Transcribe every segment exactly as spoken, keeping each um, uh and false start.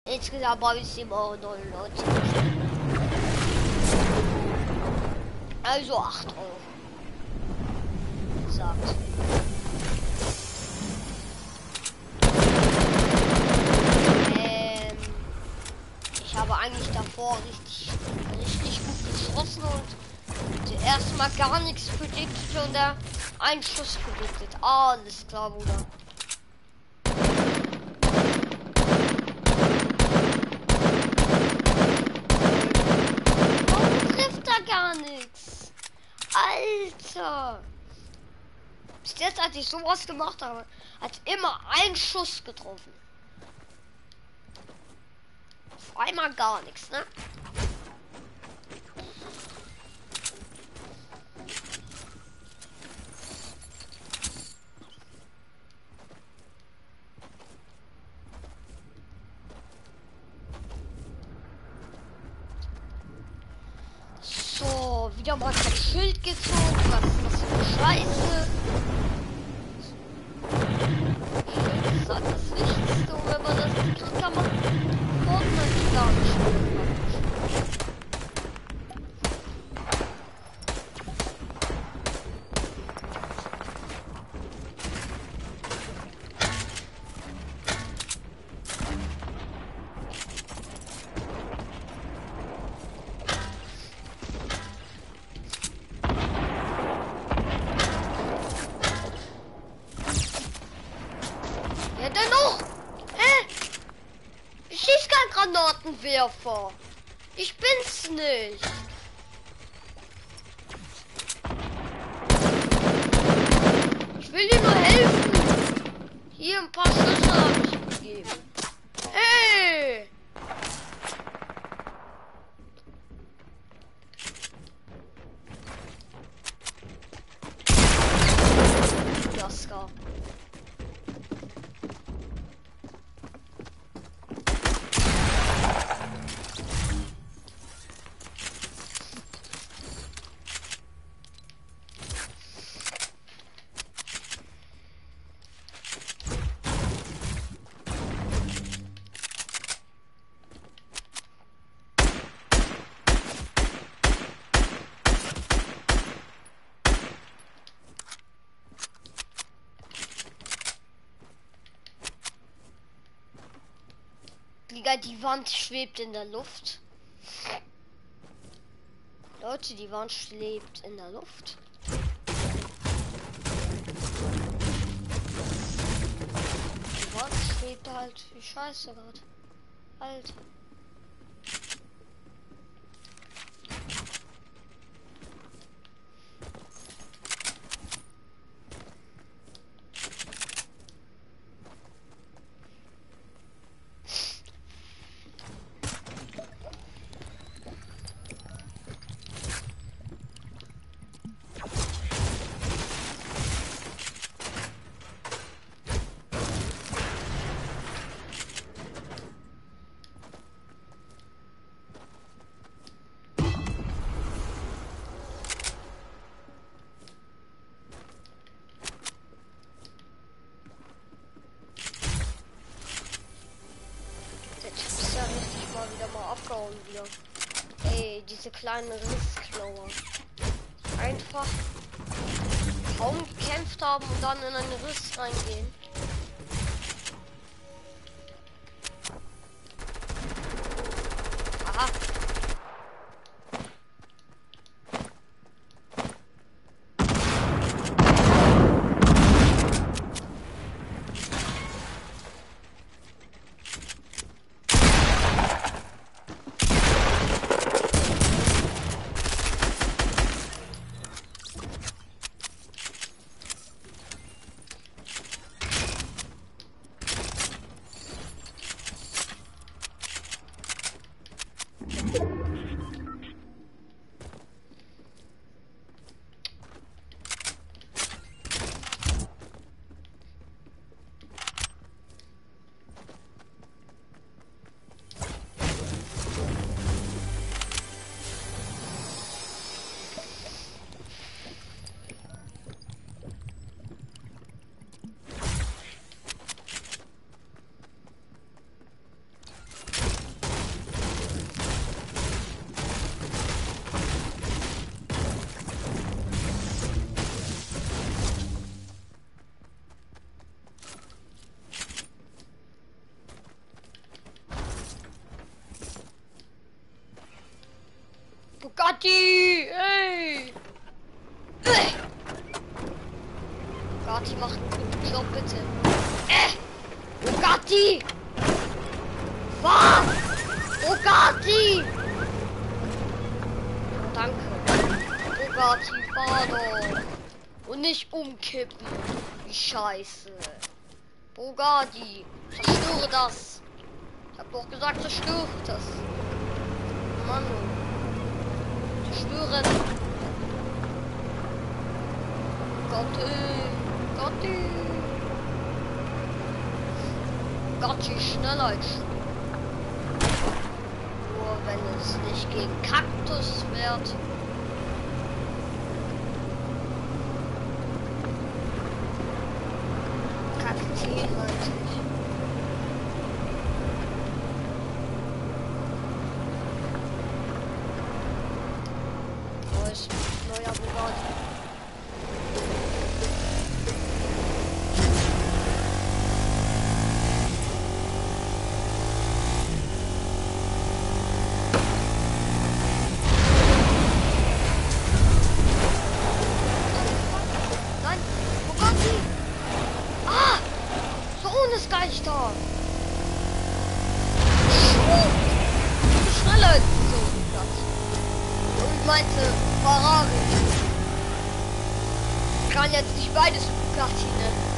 Insgesamt habe ich sieben Euro neunundneunzig. Also acht Euro. Sagt. Ähm, ich habe eigentlich davor richtig, richtig gut geschossen und erstmal gar nichts predicted und da ein Schuss predicted. Alles klar, Bruder. Gar nichts. Alter. Bis jetzt, als ich sowas gemacht habe, hat immer ein Schuss getroffen. Auf einmal gar nichts, ne? So, wieder mal kein Schild gezogen. Was ist das für eine Scheiße? Schild ist halt das Wichtigste. Und wenn man das nicht kriegt, kann man Fortnite gar nicht spielen. Granatenwerfer. Ich bin's nicht. Ich will dir nur helfen. Hier ein paar Schüsse habe ich gegeben. Hey! Jaska. Digga, die Wand schwebt in der Luft. Leute, die Wand schwebt in der Luft. Die Wand schwebt halt wie Scheiße gerade. Alter. Wieder mal abgehauen wieder. Ey, diese kleinen Rissklauer. Einfach kaum gekämpft haben und dann in einen Riss reingehen. Aha. Bugatti! Ey! Äh. Bugatti macht einen guten Job, bitte. Äh! Bugatti! Fahr! Bugatti! Danke. Bugatti, fahr doch. Und nicht umkippen. Wie scheiße. Bugatti, zerstöre das. Ich hab doch gesagt, zerstöre das. Mann. Zerstören. Gotti. Gotti. Gotti schneller als nur wenn es nicht gegen Kaktus wird. Kakteen halt nicht. Neues, neuer Bugatti. Geister! Schneller als so Platz. Und meinte Ferrari. Ich kann jetzt nicht beides Bugatti nennen.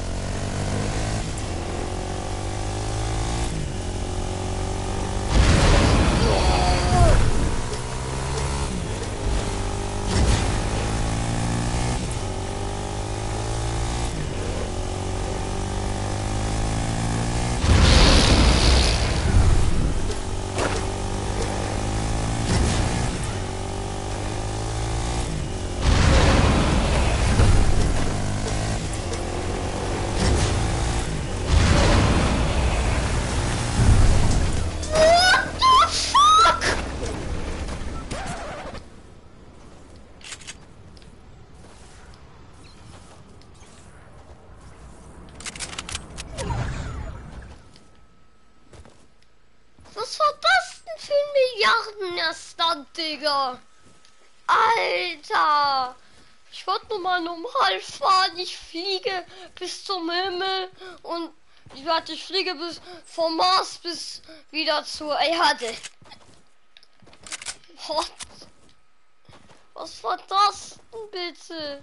Was war das denn für ein Milliarden-Stand, Digga? Alter! Ich wollte nur mal normal fahren. Ich fliege bis zum Himmel und ich warte, ich fliege bis vom Mars bis wieder zur Erde. What? Was war das denn bitte?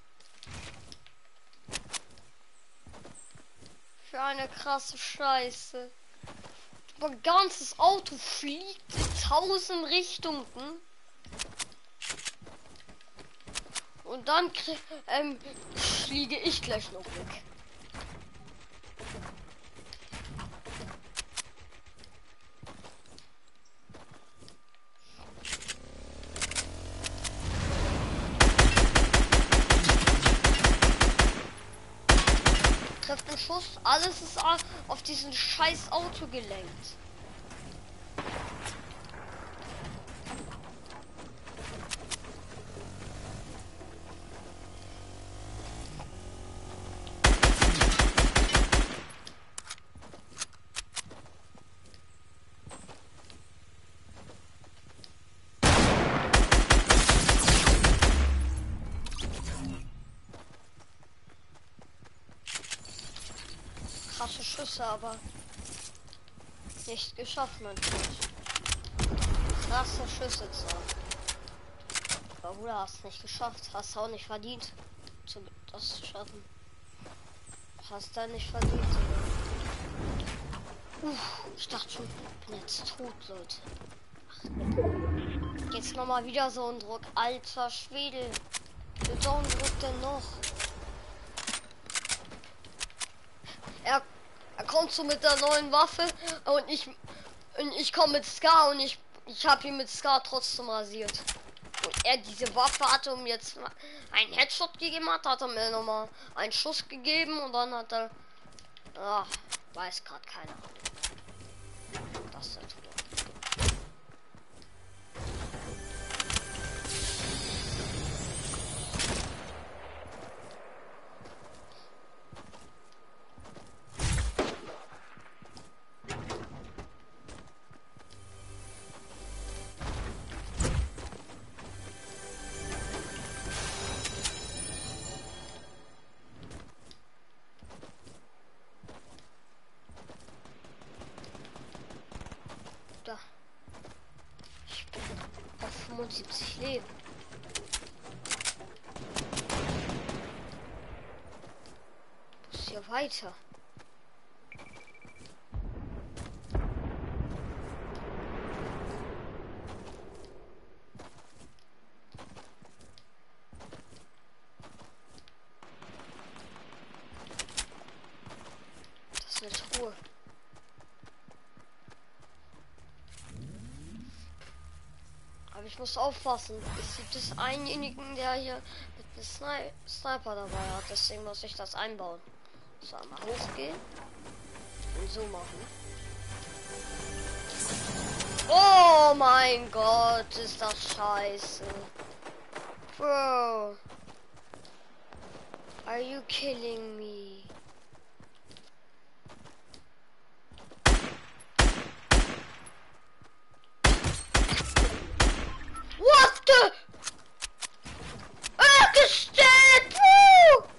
Für eine krasse Scheiße. Mein ganzes Auto fliegt in tausend Richtungen. Und dann ähm, fliege ich gleich noch weg. Trifft den Schuss, alles ist auf diesen scheiß Auto gelenkt. Krasse Schüsse, aber nicht geschafft, natürlich. Krasse Schüsse zwar. Aber Bruder, hast nicht geschafft. Hast auch nicht verdient, das zu schaffen. Hast da nicht verdient. Uff, ich dachte schon, ich bin jetzt tot, Leute. Ach, jetzt noch mal wieder so ein Druck. Alter Schwede. Wie so ein Druck denn noch? Er, er kommt so mit der neuen Waffe und ich und ich komme mit Scar und ich ich habe ihn mit Scar trotzdem rasiert. Und er diese Waffe hatte, um jetzt einen Headshot gegeben hat, hat er mir noch mal einen Schuss gegeben und dann hat er, ach, weiß gerade keiner. Das ist der Tod. Da. Ich bin auf fünfundsiebzig Leben. Muss hier weiter. Das ist eine Truhe. Aber ich muss aufpassen. Es gibt es einjenigen, der hier mit einem Sni Sniper dabei hat. Deswegen muss ich das einbauen. So, einmal hochgehen. Und so machen. Oh mein Gott, ist das scheiße. Bro. Are you killing me? What the? Ah, gestellt, bro!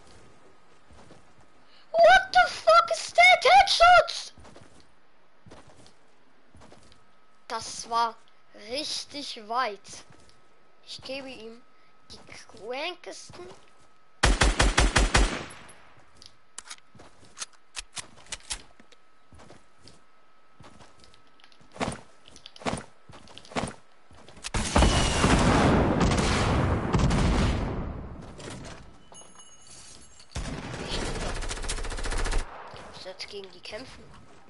What the fuck is that? Headshots! Das war richtig weit. Ich gebe ihm die crankesten. Ich muss jetzt gegen die kämpfen.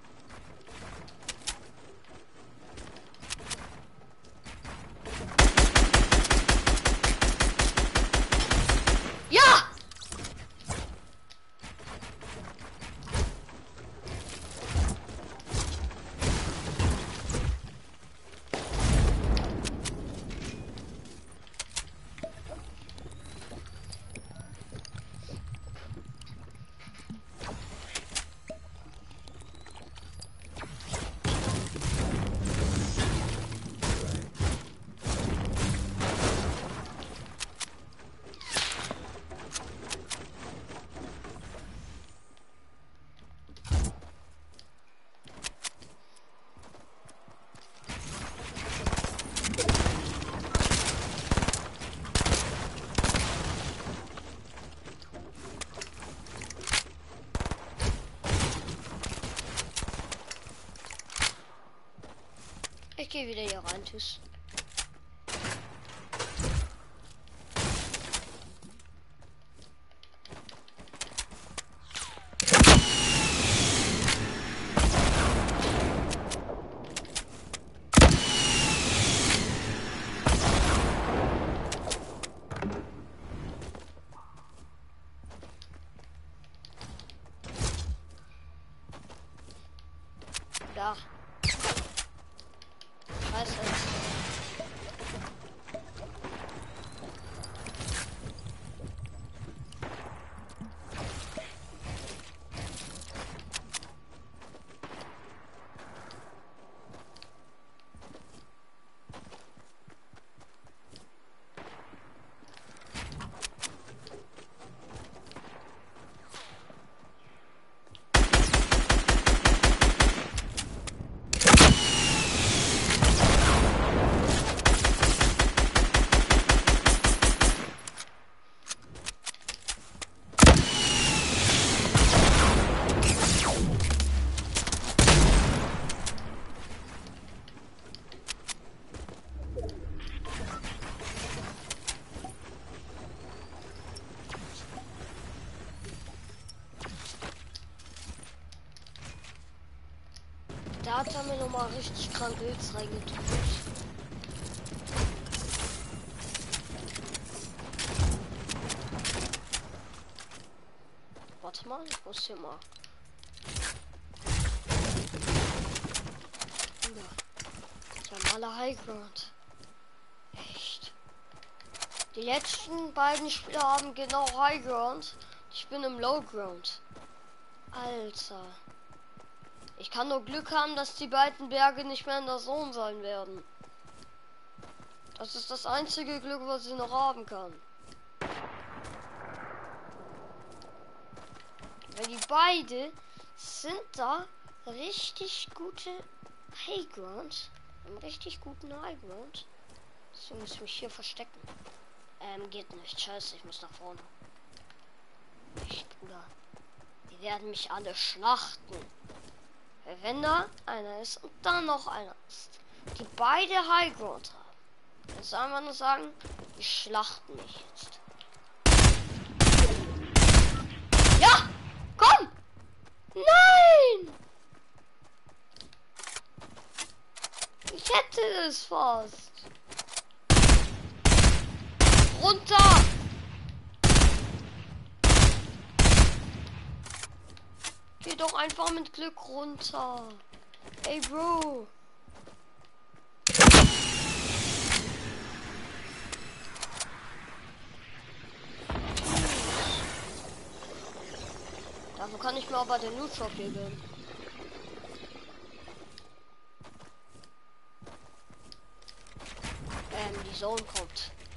Ja! Ich gehe wieder hier rein, tschüss. Da. Scheiße. Da hat er mir noch mal richtig krank Pilz reingetun. Warte mal, ich muss hier mal. Ja. Ich habe alle Highground. Echt. Die letzten beiden Spieler haben genau Highground. Ich bin im Lowground. Alter. Ich kann nur Glück haben, dass die beiden Berge nicht mehr in der Zone sein werden. Das ist das einzige Glück, was ich noch haben kann. Weil die beide sind da richtig gute Highground. einen richtig guten Highground. So muss ich mich hier verstecken. Ähm, geht nicht. Scheiße, ich muss nach vorne. Echt, Bruder. Die werden mich alle schlachten. Wenn da einer ist und dann noch einer ist, die beide Highground haben. Jetzt sagen wir nur sagen, die schlachten mich jetzt. Ja! Komm! Nein! Ich hätte es fast. Runter! Geh doch einfach mit Glück runter. Ey, Bro. Dafür kann ich mir aber den Loot Shop hier gönnen. Ähm, die Zone kommt.